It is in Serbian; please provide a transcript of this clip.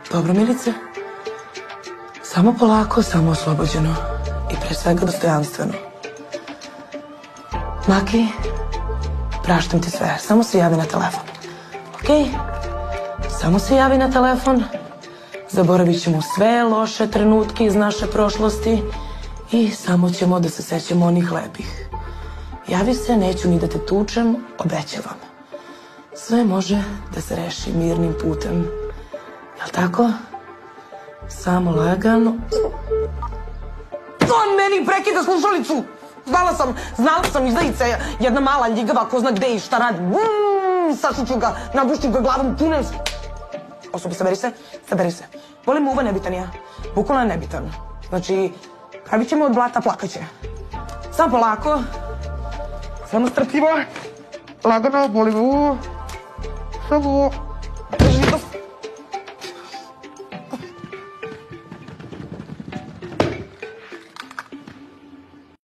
Dobro, Milice. Samo polako, samo oslobođeno. I pre svega dostojanstveno. Maki, praštam ti sve. Samo se javi na telefon. Okej? Samo se javi na telefon. Zaboravit ćemo sve loše trenutke iz naše prošlosti i samo ćemo da se sećamo onih lepih. Javi se, neću ni da te tučem, obećavam. Sve može da se reši mirnim putem. Jel' tako? Samo lagano. On meni prekida slušalicu! Znala sam izdajica je jedna mala ljigava, ko zna gde i šta radi. Sašuću ga, nabušću ga glavom, tunem. Osobi, saberi se. Volim uva, nebitan ja. Bukvalno je nebitan. Znači, pravit ćemo od blata plakaće. Samo polako. Samo strpljivo. Lagano, volim uvo. Samo